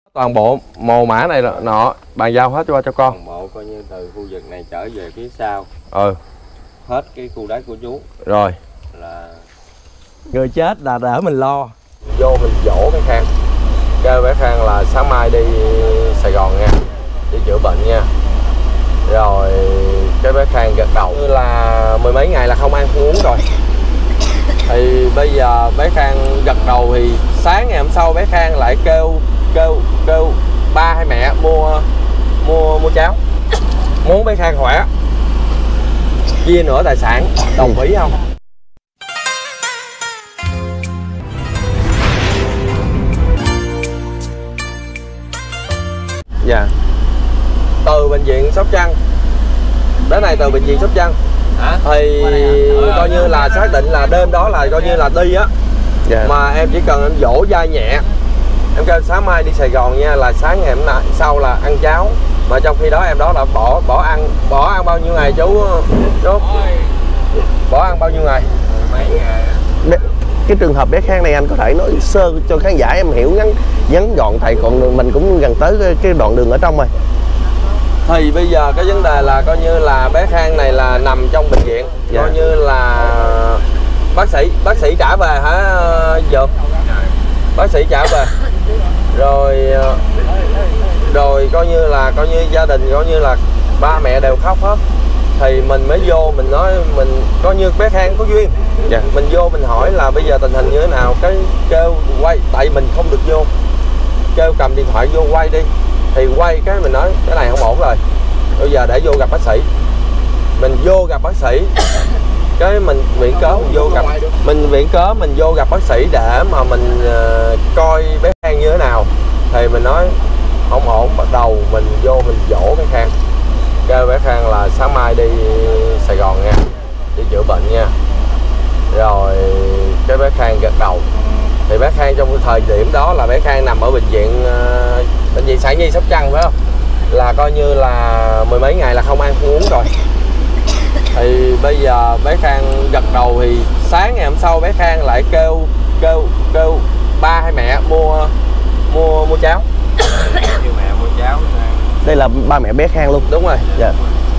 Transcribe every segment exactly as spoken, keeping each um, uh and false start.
Toàn bộ mồ mã này nọ bàn giao hết cho cho con. Toàn bộ coi như từ khu vực này trở về phía sau. Ừ. Hết cái khu đất của chú. Rồi. Là người chết là đỡ mình lo. Vô mình dỗ bé Khang. Kêu bé Khang là sáng mai đi Sài Gòn nha, đi chữa bệnh nha. Rồi cái bé Khang gật đầu là mười mấy ngày là không ăn không uống rồi. Thì bây giờ bé Khang gật đầu thì sáng ngày hôm sau bé Khang lại kêu kêu kêu ba hay mẹ mua mua mua cháo, muốn bé Khang khỏe, chia nửa tài sản, đồng ý không? Dạ. Từ bệnh viện Sóc Trăng đến này, từ bệnh viện Sóc Trăng hả? Thì coi như là xác định là đêm đó là coi như là đi á. Dạ. Mà em chỉ cần em dỗ dai nhẹ, em kêu sáng mai đi Sài Gòn nha, là sáng ngày hôm nay sau là ăn cháo. Mà trong khi đó em đó là bỏ bỏ ăn bỏ ăn bao nhiêu ngày chú chú bỏ ăn bao nhiêu ngày? Mấy ngày. Cái trường hợp bé Khang này anh có thể nói sơ cho khán giả em hiểu ngắn ngắn gọn, thầy còn mình cũng gần tới cái đoạn đường ở trong rồi. Thì bây giờ cái vấn đề là coi như là bé Khang này là nằm trong bệnh viện. Dạ. Coi như là bác sĩ bác sĩ trả về hả Dược? Bác sĩ trả về. Rồi rồi coi như là coi như gia đình coi như là ba mẹ đều khóc hết. Thì mình mới vô mình nói mình coi như bé Khang có duyên. Dạ. Mình vô mình hỏi là bây giờ tình hình như thế nào, cái kêu quay, tại mình không được vô, kêu cầm điện thoại vô quay đi. Thì quay cái mình nói cái này không ổn rồi, bây giờ để vô gặp bác sĩ. Mình vô gặp bác sĩ, cái mình viện cớ mình vô gặp mình viện cớ mình vô gặp bác sĩ để mà mình uh, coi bé Khang như thế nào. Thì mình nói không ổn, bắt đầu mình vô mình dỗ bé Khang, kêu bé Khang là sáng mai đi Sài Gòn nha, đi chữa bệnh nha. Rồi cái bé Khang gật đầu. Thì bé Khang trong cái thời điểm đó là bé Khang nằm ở bệnh viện uh, bệnh viện Sản Nhi Sóc Trăng phải không? Là coi như là mười mấy ngày là không ăn không uống rồi. Thì bây giờ bé Khang gật đầu thì sáng ngày hôm sau bé Khang lại kêu kêu kêu ba hay mẹ mua mua mua cháo. Kêu mẹ mua cháo. Đây là ba mẹ bé Khang luôn. Đúng rồi. Dạ.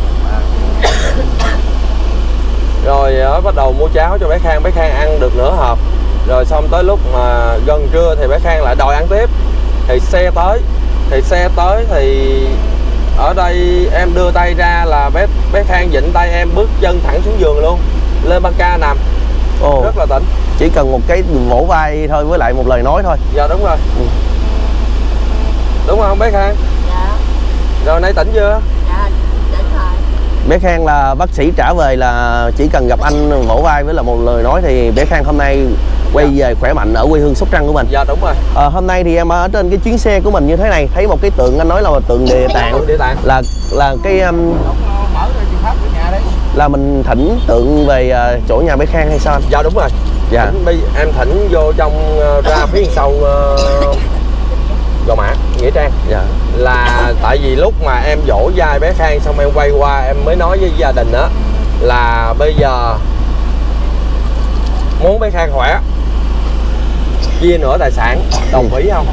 Rồi đó, bắt đầu mua cháo cho bé Khang, bé Khang ăn được nửa hộp. Rồi xong tới lúc mà gần trưa thì bé Khang lại đòi ăn tiếp. Thì xe tới, thì xe tới thì ở đây em đưa tay ra là bé bé Khang vịnh tay em bước chân thẳng xuống giường luôn, lên băng ca nằm. Ồ. Rất là tỉnh. Chỉ cần một cái vỗ vai thôi với lại một lời nói thôi. Dạ đúng rồi. Ừ. Đúng không bé Khang? Dạ. Rồi nay tỉnh chưa? Dạ tỉnh rồi. Bé Khang là bác sĩ trả về là chỉ cần gặp anh vỗ vai với là một lời nói thì bé Khang hôm nay quay dạ. về khỏe mạnh ở quê hương Sóc Trăng của mình. Dạ đúng rồi. À, hôm nay thì em ở trên cái chuyến xe của mình như thế này thấy một cái tượng, anh nói là tượng Địa Tạng, Địa Tạng. là là cái um, là mình thỉnh tượng về uh, chỗ nhà bé Khang hay sao anh? Dạ đúng rồi. Dạ. Thỉnh, em thỉnh vô trong uh, ra phía sau uh, Gò Mã Nghĩa Trang. Dạ. Là tại vì lúc mà em dỗ vai bé Khang xong em quay qua em mới nói với gia đình đó là bây giờ muốn bé Khang khỏe, chia nửa tài sản, đồng ý không?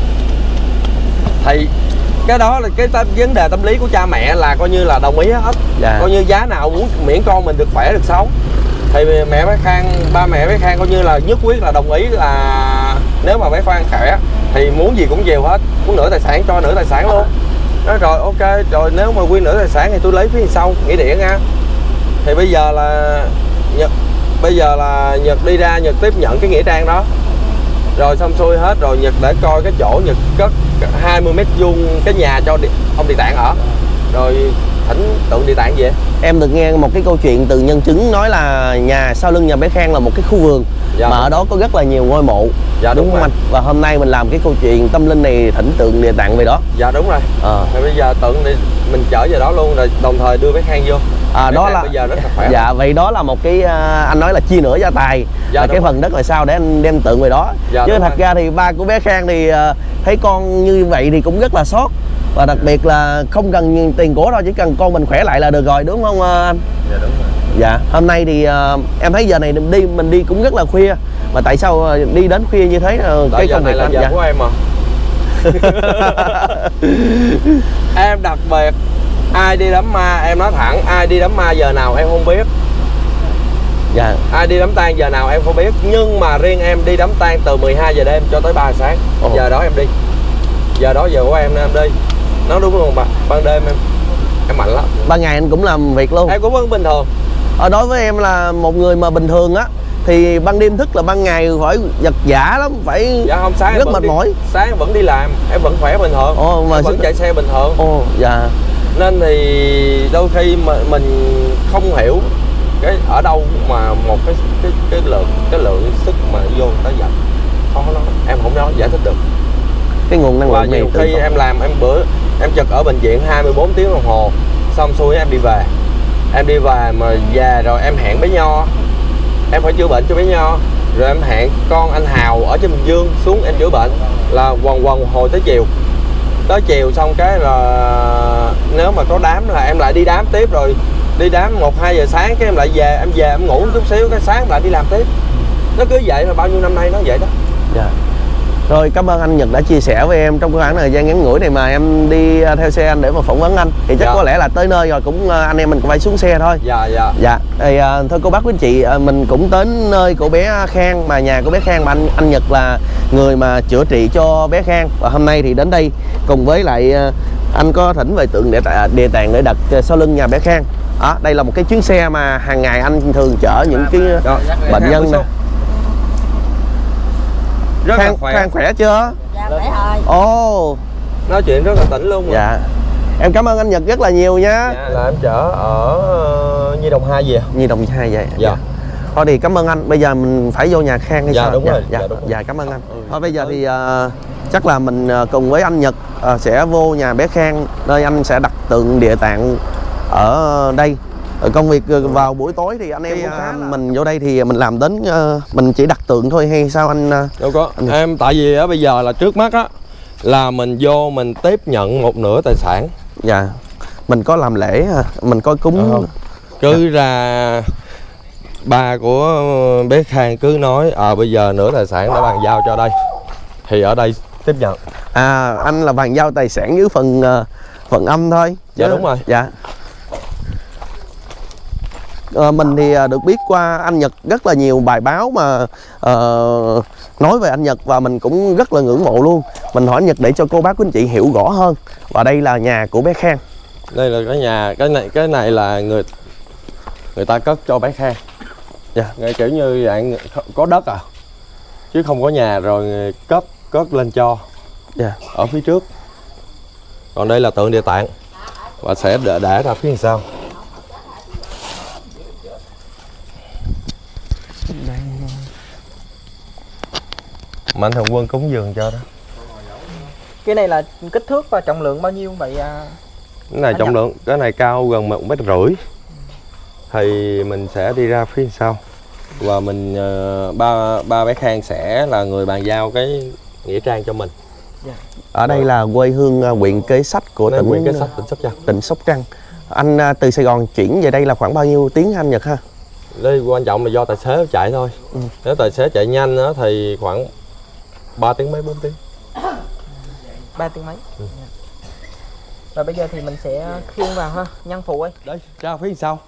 Thì cái đó là cái vấn đề tâm lý của cha mẹ là coi như là đồng ý hết. Dạ. Coi như giá nào muốn miễn con mình được khỏe được sống. Thì mẹ bé Khang, ba mẹ bé Khang coi như là nhất quyết là đồng ý là nếu mà bé Khang khỏe thì muốn gì cũng nhiều hết, muốn nửa tài sản cho nửa tài sản luôn. Nói rồi ok, rồi nếu mà quy nửa tài sản thì tôi lấy phía sau nghĩa địa nha. Thì bây giờ là Nhật bây giờ là Nhật đi ra Nhật tiếp nhận cái nghĩa trang đó. Rồi xong xuôi hết rồi Nhật để coi cái chỗ Nhật cất hai mươi mét vuông cái nhà cho ông Địa Tạng ở. Rồi thỉnh tượng Địa Tạng về. Em được nghe một cái câu chuyện từ nhân chứng nói là nhà sau lưng nhà bé Khang là một cái khu vườn. Dạ. Mà ở đó có rất là nhiều ngôi mộ. Dạ đúng, đúng không rồi. anh? Và hôm nay mình làm cái câu chuyện tâm linh này thỉnh tượng Địa Tạng về đó. Dạ đúng rồi. À. Rồi bây giờ tượng đi mình chở về đó luôn, rồi đồng thời đưa bé Khang vô. À, đó là bây giờ rất là khỏe. Dạ vậy đó là một cái anh nói là chia nửa gia tài. Dạ, là cái phần đất là sao để anh đem tượng về đó. Dạ, chứ thật rồi. Ra thì ba của bé Khang thì thấy con như vậy thì cũng rất là xót. Và đặc biệt là không cần tiền của đâu, chỉ cần con mình khỏe lại là được rồi, đúng không anh? Dạ đúng rồi. Dạ, hôm nay thì uh, em thấy giờ này đi mình đi cũng rất là khuya. Mà tại sao đi đến khuya như thế? Uh, cái công việc này là giờ dạ. của em mà. Em đặc biệt, ai đi đám ma em nói thẳng, ai đi đám ma giờ nào em không biết. Dạ. Ai đi đám tang giờ nào em không biết, nhưng mà riêng em đi đám tang từ mười hai giờ đêm cho tới ba giờ sáng. Ồ. Giờ đó em đi, giờ đó giờ của em nên em đi. Nói đúng không bà, ban đêm em em mạnh lắm. Ban ngày anh cũng làm việc luôn. Em cũng vẫn bình thường. Ở đối với em là một người mà bình thường á, thì ban đêm thức là ban ngày phải giật giả lắm, phải dạ không, sáng rất mệt đi, mỏi. Sáng vẫn đi làm, em vẫn khỏe bình thường. Ồ, mà em vẫn chạy xe bình thường. Ồ, dạ. Nên thì đôi khi mà mình không hiểu cái ở đâu mà một cái cái cái lượng cái lượng sức mà vô tới giật, khó nói, em không nói giải thích được. Cái nguồn năng lượng này nhiều khi em làm em bữa em trực ở bệnh viện hai mươi bốn tiếng đồng hồ, xong xuôi em đi về, em đi về mà về rồi em hẹn bé Nho, em phải chữa bệnh cho bé Nho, rồi em hẹn con anh Hào ở trên Bình Dương xuống em chữa bệnh, là quần quần hồi tới chiều, tới chiều xong cái là nếu mà có đám là em lại đi đám tiếp, rồi đi đám một hai giờ sáng cái em lại về, em về em ngủ một chút xíu cái sáng lại đi làm tiếp. Nó cứ vậy mà bao nhiêu năm nay nó vậy đó. Dạ. Rồi cảm ơn anh Nhật đã chia sẻ với em trong khoảng thời gian ngắn ngủi này mà em đi theo xe anh để mà phỏng vấn anh. Thì chắc dạ. có lẽ là tới nơi rồi cũng anh em mình cũng phải xuống xe thôi. Dạ dạ. Dạ. Thì thôi cô bác quý anh chị, mình cũng đến nơi của bé Khang, mà nhà của bé Khang mà anh anh Nhật là người mà chữa trị cho bé Khang, và hôm nay thì đến đây cùng với lại anh có thỉnh về tượng địa, địa tạng để đặt sau lưng nhà bé Khang. Đó, đây là một cái chuyến xe mà hàng ngày anh thường chở những cái đó, bệnh nhân nè. Rất Khang, là khỏe. Khang khỏe chưa? Dạ khỏe thôi. Ồ. Nói chuyện rất là tỉnh luôn rồi. Dạ. Em cảm ơn anh Nhật rất là nhiều nha. Dạ, là em chở ở uh, Nhi Đồng hai về. Nhi Đồng hai vậy. Dạ. Thôi thì cảm ơn anh. Bây giờ mình phải vô nhà Khang hay dạ, sao? Đúng dạ, rồi. dạ, dạ đúng dạ cảm ơn anh. Ừ. Thôi bây giờ thì uh, chắc là mình uh, cùng với anh Nhật uh, sẽ vô nhà bé Khang, nơi anh sẽ đặt tượng địa tạng ở đây. Ở công việc vào buổi tối thì anh em uh, mình vô đây thì mình làm đến uh, mình chỉ đặt tượng thôi hay sao anh? Uh, đâu có. Anh... Em tại vì á bây giờ là trước mắt á là mình vô mình tiếp nhận một nửa tài sản. Dạ. Mình có làm lễ, mình có cúng. Không. Cứ dạ. ra ba của bé Khang cứ nói à bây giờ nửa tài sản đã bàn giao cho đây, thì ở đây tiếp nhận. À anh là bàn giao tài sản với phần uh, phần âm thôi. Dạ chứ... đúng rồi. Dạ. À, mình thì được biết qua anh Nhật rất là nhiều bài báo mà uh, nói về anh Nhật, và mình cũng rất là ngưỡng mộ luôn. Mình hỏi anh Nhật để cho cô bác quý anh chị hiểu rõ hơn. Và đây là nhà của bé Khang. Đây là cái nhà, cái này cái này là người người ta cất cho bé Khang. Dạ. Nghe kiểu như dạng có đất à, chứ không có nhà rồi cấp cất lên cho. Dạ. Ở phía trước. Còn đây là tượng địa tạng và sẽ để, để ra phía sau. Mạnh Thường Quân cúng dường cho đó. Cái này là kích thước và trọng lượng bao nhiêu vậy à? Cái này trọng lượng, cái này cao gần một mét rưỡi. Thì mình sẽ đi ra phía sau và mình uh, ba ba bé Khang sẽ là người bàn giao cái nghĩa trang cho mình. Yeah. Ở đây là quê hương uh, huyện Kế Sách của đây tỉnh huyện Kế Sách, tỉnh Sóc Trăng. Tỉnh Sóc Trăng. Anh uh, từ Sài Gòn chuyển về đây là khoảng bao nhiêu tiếng anh Nhật ha? Đây quan trọng là do tài xế chạy thôi. Ừ. Nếu tài xế chạy nhanh đó, thì khoảng ba tiếng mấy, bốn tiếng. ba tiếng mấy. Ừ. Rồi bây giờ thì mình sẽ khiêng vào ha, nhân phụ ơi. Đây, ra phía sau.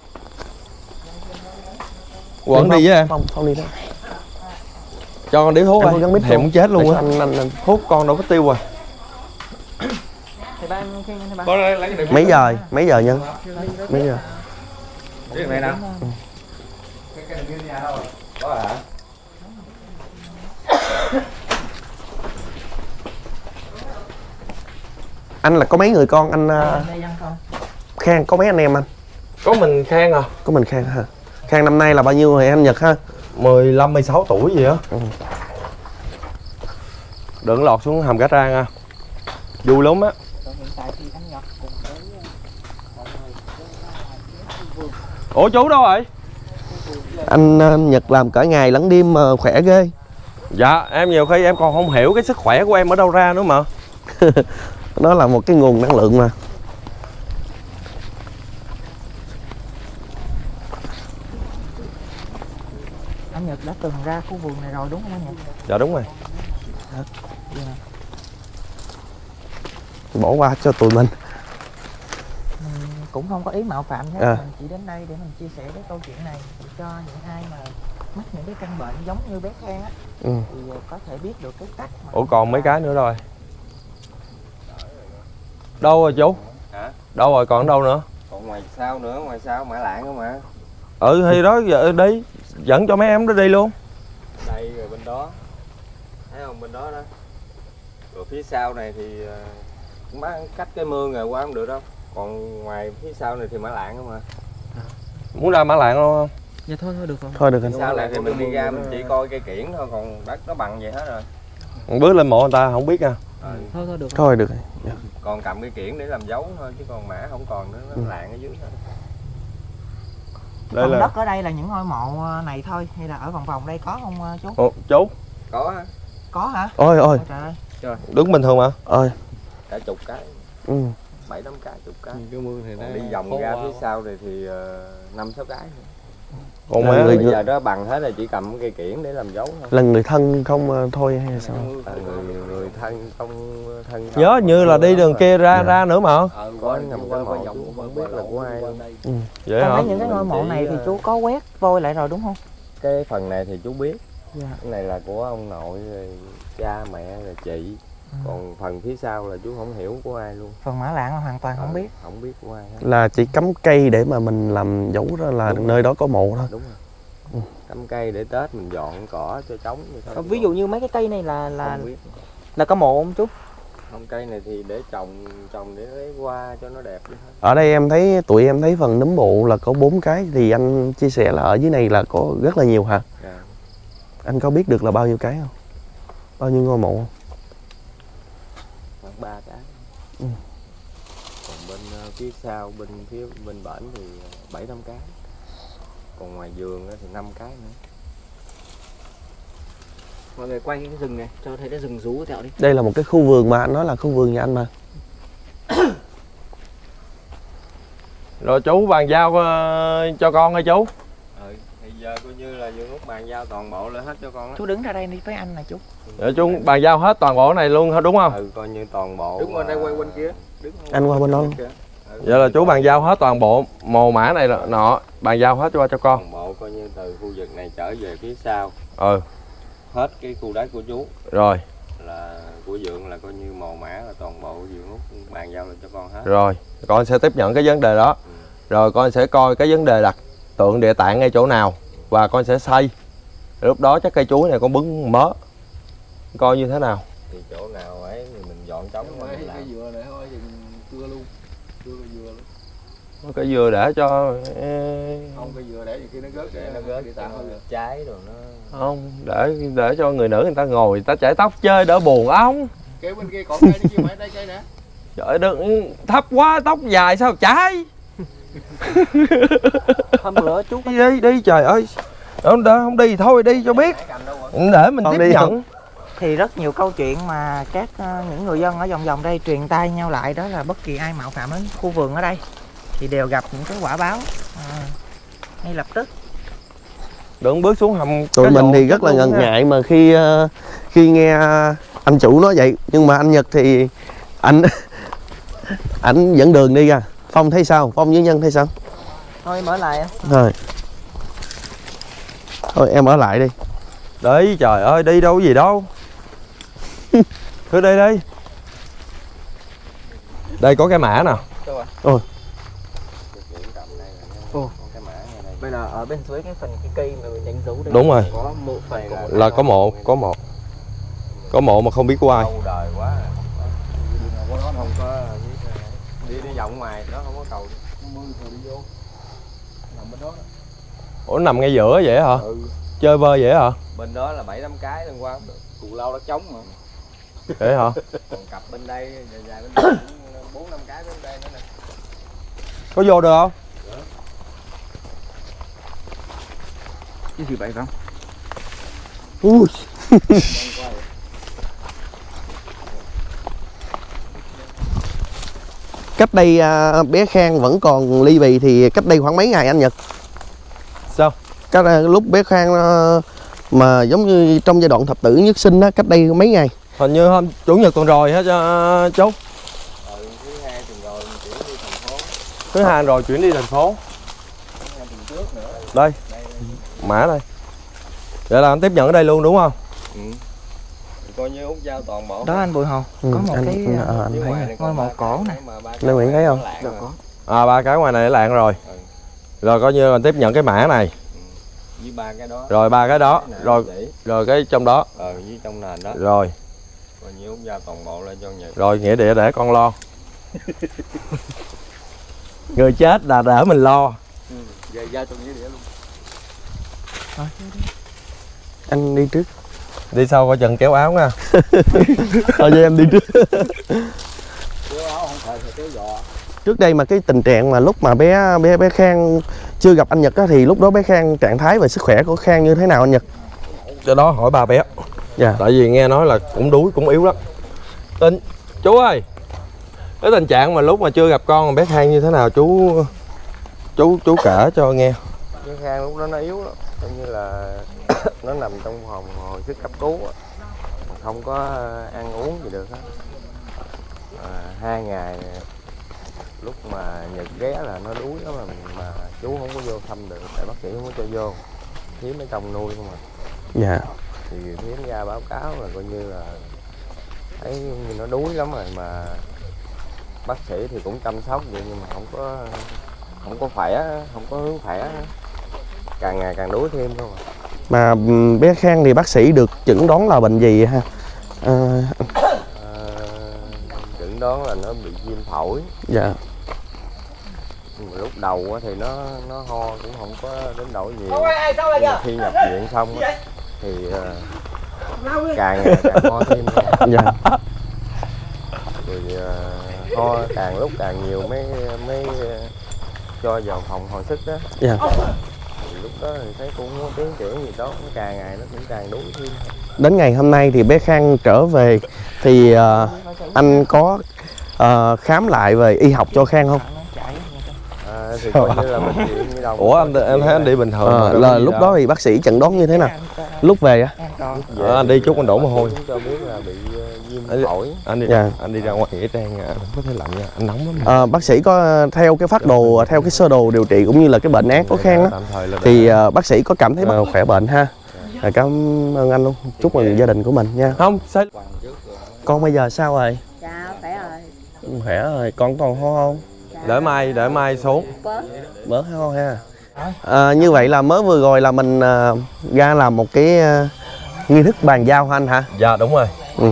Quận đi với em. Không, không đi đâu. Cho con điếu thuốc rồi. Thèm muốn chết luôn á. Anh, anh, anh. Thuốc con đâu có tiêu rồi. Thì ba em khiêng thì ba. Mấy giờ? Mấy giờ nhân? Mấy giờ? Cái này nào? Ừ. Cái cái này nhà thôi. Có hả? Anh là có mấy người con anh? Khang có mấy anh em anh? Có mình Khang à. Có mình Khang hả? Khang năm nay là bao nhiêu rồi anh Nhật ha? mười lăm, mười sáu tuổi gì á. Ừ. Đừng lọt xuống hầm cá rang à. Vui lắm á. Ủa chú đâu rồi? Anh, anh Nhật làm cả ngày lẫn đêm mà khỏe ghê. Dạ em nhiều khi em còn không hiểu cái sức khỏe của em ở đâu ra nữa mà. Nó là một cái nguồn năng lượng mà. Anh Nhật đã từng ra khu vườn này rồi đúng không anh Nhật? Dạ đúng rồi. bỏ qua cho tụi mình. Mình cũng không có ý mạo phạm nhé, À. mình chỉ đến đây để mình chia sẻ cái câu chuyện này để cho những ai mà mắc những cái căn bệnh giống như bé Khang á, Ừ. thì có thể biết được cái cách mà Ủa còn mấy cái nữa rồi. Đâu rồi chú? Hả? Đâu rồi còn đâu nữa? Còn ngoài sau nữa, ngoài sau Mã Lạng không mà. Ừ thì đó giờ đi, dẫn cho mấy em đó đi luôn. Đây rồi bên đó, thấy không, bên đó đó. Rồi phía sau này thì cũng bán cách cái mương rồi qua không được đâu. Còn ngoài phía sau này thì Mã Lạng không mà. Muốn ra Mã Lạng không? dạ thôi thôi được rồi. Thôi được anh. Phía sau này thì mình đi ra mình chỉ coi cây kiển thôi, còn đất nó bằng vậy hết rồi. Một bước lên mộ người ta không biết nha. Ừ. thôi thôi được rồi. Thôi được rồi. Dạ. Còn cầm cây kiển để làm dấu thôi, chứ còn mã không còn nữa, nó Ừ. lạng ở dưới thôi. Đây Phần là đất ở đây là những ngôi mộ này thôi hay là ở vòng vòng đây có không chú? Ủa, chú Có á, Có hả? Ôi ôi. Ôi trời ơi. đứng bình thường mà. Ôi. cả chục cái, Ừ. bảy tám cái, chục cái. Cái mương thì Còn đi vòng ra phía sau này thì năm sáu cái. Còn Là mẹ người- Bây giờ đó bằng hết rồi, chỉ cầm cây kiển để làm dấu thôi. Là người thân không ờ, thôi hay sao? Là người, người thân không thân. nhớ như là đi đường kia ra Dạ. ra nữa mà. Ờ, có nhầm cái mộ chú không biết là của ai luôn. Vậy Con hả? thấy những cái ngôi mộ này thì chú có quét vôi lại rồi đúng không? Cái phần này thì chú biết, Dạ. cái này là của ông nội rồi cha mẹ rồi chị. Còn phần phía sau là chú không hiểu của ai luôn. Phần Mã Lạng là hoàn toàn không Ờ, biết. Không biết của ai hết. Là chỉ cắm cây để mà mình làm dấu đó là Đúng nơi đó có mộ thôi. Đúng rồi. Ừ. Cắm cây để Tết mình dọn cỏ cho trống vậy thôi. Còn ví dụ như mấy cái cây này là là Không biết. là có mộ không chú? Không, cây này thì để trồng trồng để lấy hoa cho nó đẹp vậy thôi. Ở đây em thấy tụi em thấy phần nấm mộ là có bốn cái, thì anh chia sẻ là ở dưới này là có rất là nhiều hả? Dạ. Anh có biết được là bao nhiêu cái không? Bao nhiêu ngôi mộ không? Khoảng ba cái. Ừ. Còn bên ờ, phía sau, bên phía bên bển thì bảy tám cái. Còn ngoài vườn á thì năm cái nữa. Mọi người quay cái rừng này cho thấy cái rừng rú theo đi. Đây là một cái khu vườn mà anh nói là khu vườn nhà anh mà. Rồi chú bàn giao ờ, cho con hay chú? Ừ, thì giờ coi như là vườn út bàn giao toàn bộ lại hết cho con á. Chú đứng ra đây đi với anh nè chú. Để chú bàn giao hết toàn bộ này luôn đúng không? Ừ, coi như toàn bộ. Đứng qua đây mà- quay quanh kia. Đứng Anh qua bên đó luôn. kia. Ừ. Vậy là chú bàn giao hết toàn bộ mồ mã này là nọ, bàn giao hết cho cho con. Toàn bộ coi như từ khu vực này trở về phía sau, Ừ, hết cái khu đất của chú rồi, là của vườn, là coi như mồ mã là toàn bộ vườn út bàn giao lại cho con hết. rồi. Con sẽ tiếp nhận cái vấn đề đó. Ừ. Rồi con sẽ coi cái vấn đề đặt tượng địa tạng ngay chỗ nào và con sẽ xây. Lúc đó chắc cây chuối này con bứng mớ. Coi như thế nào. Thì chỗ nào ấy thì mình dọn trống Không mà phải mình cái làm. dừa này thôi, dừng cưa luôn. Cưa cái dừa luôn. Có cái dừa để cho Không, cái dừa để gì kia nó rớt Để để nó rớt đi tạm hơn. trái rồi nó. không để để cho người nữ người ta ngồi người ta chải tóc chơi đỡ buồn ống. Kéo bên kia còn cây đi chứ phải đây cây nè. Trời ơi, đừng thấp quá, tóc dài sao chải. Hôm bữa chú Đi đi đi trời ơi. Không, đỡ, không đi thì thôi đi cho biết. Để mình Con tiếp đi nhận. không? thì rất nhiều câu chuyện mà các ờ, những người dân ở vòng vòng đây truyền tai nhau lại, đó là bất kỳ ai mạo phạm đến khu vườn ở đây thì đều gặp những cái quả báo à, ngay lập tức. Đừng bước xuống hầm. Tụi cái mình lỗ thì chết rất là luôn ngần nha. ngại mà khi ờ, khi nghe anh chủ nói vậy, nhưng mà anh Nhật thì anh ảnh dẫn đường đi ra. Phong thấy sao? Phong với Nhân thấy sao? Thôi em ở lại em. Thôi, thôi em ở lại đi. Đi trời ơi, đi đâu có gì đâu. Cứ đi đi. Đây có cái mã nè. Ôi. Ồ. Cái mã ngay đây. Bây giờ ở bên dưới cái phần cái cây mà mình đánh dấu đây. Đúng rồi. Có một phần Này Là có mộ, có mộ. Có mộ mà không biết của ai. lâu đời quá. Không có đi đi vòng ngoài đó không có cầu. Ủa nằm ngay giữa vậy hả? Ừ. Chơi vơi vậy hả? Bên đó là bảy tám cái lên qua không được. Cù lao đất trống mà. Vậy hả? Còn cặp bên đây dài dài bên đây cũng bốn năm cái bên đây nữa nè. Có vô được không? Cái gì vậy không? Ui. Cách đây à, bé Khang vẫn còn ly bì thì cách đây khoảng mấy ngày anh Nhật? Sao? Cách à, lúc bé Khang à, mà giống như trong giai đoạn thập tử nhất sinh á, cách đây mấy ngày? Hình như hôm chủ nhật tuần rồi hết cho chú. Thứ hai rồi chuyển đi thành phố. Đây, mã đây. Vậy là anh tiếp nhận ở đây luôn đúng không? Ừ. Coi như út giao toàn bộ. Đó anh Bùi Hồ, Ừ, có một anh, cái anh, à, à, anh thấy ngôi mộ cổ nè. Lê Nguyễn thấy không? Được có. À ba cái ngoài này lạng rồi. Ừ. Rồi coi như mình tiếp nhận cái mã này. Với ba cái đó. Rồi ba cái đó, rồi rồi cái trong đó. Ờ với trong nền đó. Rồi. Coi như út giao toàn bộ lên cho nhà. Rồi nghĩa địa để con lo. Người chết là đỡ mình lo. Ừ. Về giao trong nghĩa địa luôn. Rồi, Anh đi trước. Đi sau coi chừng kéo áo nha. Thôi cho em đi trước. Kéo áo không phải phải kéo giò. Trước đây mà cái tình trạng mà lúc mà bé bé bé Khang chưa gặp anh Nhật á, thì lúc đó bé Khang trạng thái về sức khỏe của Khang như thế nào anh Nhật? Cho đó hỏi ba bé. Dạ. Tại vì nghe nói là cũng đuối cũng yếu lắm. Tình chú ơi, cái tình trạng mà lúc mà chưa gặp con bé Khang như thế nào chú chú chú kể cho nghe. Cái Khang lúc đó nó yếu lắm, coi như là nó nằm trong phòng hồi sức cấp cứu á, không có ăn uống gì được hết. À, hai ngày lúc mà Nhật ghé là nó đuối lắm mà, mà chú không có vô thăm được, tại bác sĩ không có cho vô, Thiếm ở trong nuôi không à. Dạ. Thì Thiếm ra báo cáo là coi như là thấy như nó đuối lắm rồi, mà bác sĩ thì cũng chăm sóc vậy nhưng mà không có không có khỏe, không có hướng khỏe, càng ngày càng đuối thêm không à. Mà bé Khang thì bác sĩ được chẩn đoán là bệnh gì ha? À, À, chẩn đoán là nó bị viêm phổi. dạ. Nhưng mà lúc đầu á thì nó nó ho cũng không có đến nỗi nhiều. Nhưng mà khi nhập viện xong á, thì uh, càng ngày càng ho thêm. Dạ. Rồi uh, ho càng lúc càng nhiều mới mới uh, cho vào phòng hồi sức đó. Dạ. Thì lúc đó thì thấy cũng không có tiến triển gì đó, nó càng ngày nó cũng càng đuối thêm. Đến ngày hôm nay thì bé Khang trở về thì uh, anh có uh, khám lại về y học cho Khang không? À, thì coi như là bệnh viện như đồng. Ủa anh em thấy anh đi bình thường À, mà, là lúc đó thì bác sĩ chẩn đoán như thế nào? Lúc về á? Ờ, anh đi chút anh đổ mồ hôi. Chúng cho biết là bị uh, viêm Anh- phổi. Anh đi Dạ. anh đi ra ngoài nghĩa trang à, không có thấy lạnh nha, anh nóng lắm. À, bác sĩ có theo cái phác đồ, theo cái sơ đồ điều trị cũng như là cái bệnh án của Khang á, Tạm thời là thì uh, bác sĩ có cảm thấy uh, khỏe bệnh ha. À, cảm ơn anh luôn, chúc mừng gia đình của mình nha. không sai. Con bây giờ sao rồi? Dạ khỏe rồi. Khỏe rồi, con còn ho không? Để mai để mai xuống. Bớt. Bớt ho ha. À, như vậy là mới vừa rồi là mình uh, ra làm một cái uh, nghi thức bàn giao hả anh hả? Dạ đúng rồi. Ừ.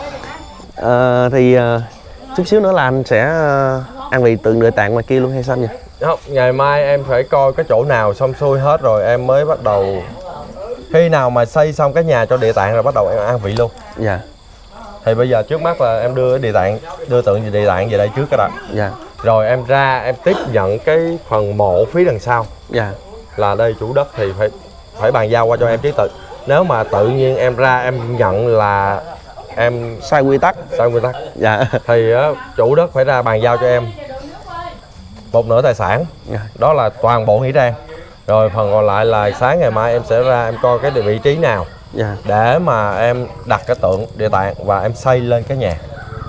À, thì uh, chút xíu nữa là anh sẽ uh, ăn vị tượng địa tạng ngoài kia luôn hay sao nhỉ? Không, ngày mai em phải coi cái chỗ nào xong xuôi hết rồi em mới bắt đầu. Khi nào mà xây xong cái nhà cho địa tạng rồi bắt đầu em ăn vị luôn. Dạ. Thì bây giờ trước mắt là em đưa cái địa tạng, đưa tượng gì địa tạng về đây trước cái đã. Dạ. Rồi em ra em tiếp nhận cái phần mộ phía đằng sau. Dạ. Là đây chủ đất thì phải phải bàn giao qua cho em chứ tự. Nếu mà tự nhiên em ra em nhận là em Sai quy tắc. sai nguyên tắc Dạ. thì uh, chủ đất phải ra bàn giao cho em một nửa tài sản. Dạ. Đó là toàn bộ nghĩa trang. Rồi phần còn lại là sáng ngày mai em sẽ ra em coi cái vị trí nào Dạ. để mà em đặt cái tượng địa tạng và em xây lên cái nhà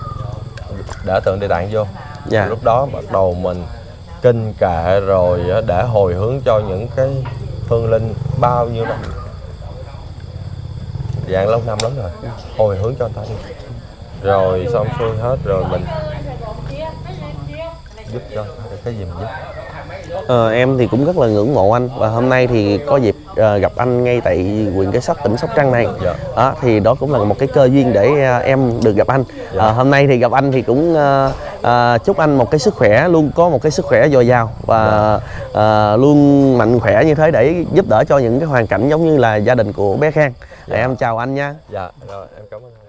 để tượng địa tạng vô. Dạ. Lúc đó bắt đầu mình kinh kệ rồi để hồi hướng cho những cái phương linh bao nhiêu đó dạng lâu năm lắm rồi, hồi hướng cho người ta đi. Rồi xong xuôi hết rồi mình giúp cho cái gì mình giúp. Ờ, em thì cũng rất là ngưỡng mộ anh và hôm nay thì có dịp uh, gặp anh ngay tại huyện Cái Sóc, tỉnh Sóc Trăng này. Dạ. Đó, thì đó cũng là một cái cơ duyên để uh, em được gặp anh. Dạ. Ờ, hôm nay thì gặp anh thì cũng uh, uh, chúc anh một cái sức khỏe, luôn có một cái sức khỏe dồi dào và uh, luôn mạnh khỏe như thế để giúp đỡ cho những cái hoàn cảnh giống như là gia đình của bé Khang. Dạ. Em chào anh nha. Dạ rồi em cảm ơn.